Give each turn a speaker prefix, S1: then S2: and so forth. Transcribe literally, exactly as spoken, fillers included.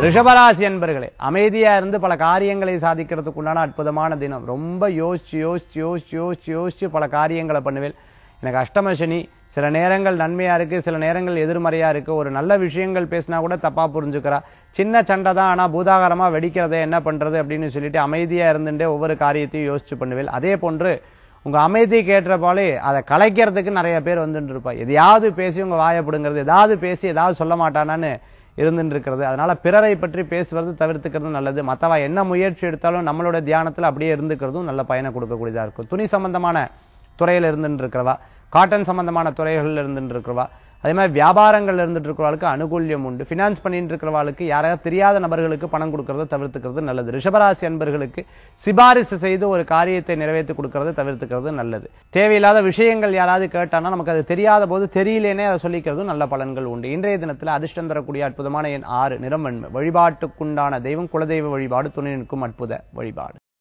S1: ரிஷபராசி அன்பர்களே, அமைதியா இருந்து பல காரியங்களை சாதிக்கிறதுக்கு உண்டான அற்புதமான தினம். ரொம்ப யோசிச்சு யோசிச்சு யோசிச்சு யோசிச்சு யோசிச்சு பல காரியங்களை பண்ணுவேன். எனக்கு அஷ்டம சனி, சில நேரங்கள் நன்மையா இருக்கு, சில நேரங்கள் எதிர்மறையா இருக்கு. ஒரு நல்ல விஷயங்கள் பேசினா கூட தப்பா புரிஞ்சுக்கிறா. சின்ன சண்டை தான், ஆனா பூதாகரமா வெடிக்கிறதே என்ன பண்றது அப்படின்னு சொல்லிட்டு அமைதியா இருந்துட்டே ஒவ்வொரு காரியத்தையும் யோசிச்சு பண்ணுவேன். அதே போன்று உங்க அமைதி கேட்ட போலே அதை கலைக்கிறதுக்கு நிறைய பேர் வந்துட்டு இருப்பா. எதையாவது பேசி உங்க வாயப்படுங்கிறது, ஏதாவது பேசி ஏதாவது சொல்ல மாட்டானான்னு இருந்துட்டு இருக்கிறது. அதனால பிறரை பற்றி பேசுவது தவிர்த்துக்கிறது நல்லது. மற்றவா என்ன முயற்சி எடுத்தாலும் நம்மளோட தியானத்துல அப்படியே இருந்துக்கிறதும் நல்ல பயனை கொடுக்கக்கூடியதா இருக்கும். துணி சம்பந்தமான துறையில இருந்துட்டு இருக்கிறவா, காட்டன் சம்பந்தமான துறைகள் இருந்துட்டு இருக்கிறவா, அதே மாதிரி வியாபாரங்கள் இருந்துட்டு இருக்கிறவாளுக்கு அனுகூல்யம் உண்டு. ஃபினான்ஸ் பண்ணிட்டு இருக்கிறவாளுக்கு யாராவது தெரியாத நபர்களுக்கு பணம் கொடுக்கறத தவிர்த்துக்கிறது நல்லது. ரிஷபராசி அன்பர்களுக்கு சிபாரிசு செய்து ஒரு காரியத்தை நிறைவேற்றி கொடுக்கறத தவிர்த்துக்கிறது நல்லது. தேவையில்லாத விஷயங்கள் யாராவது கேட்டானா நமக்கு அது தெரியாத போது தெரியலேனே அதை சொல்லிக்கிறதும் நல்ல பலன்கள் உண்டு. இன்றைய தினத்துல அதிர்ஷ்டம் தரக்கூடிய அற்புதமான எண் ஆறு, நிறம் வெண்மை. வழிபாட்டுக்குண்டான தெய்வம் குலதெய்வ வழிபாடு, துணை நிற்கும் அற்புத வழிபாடு.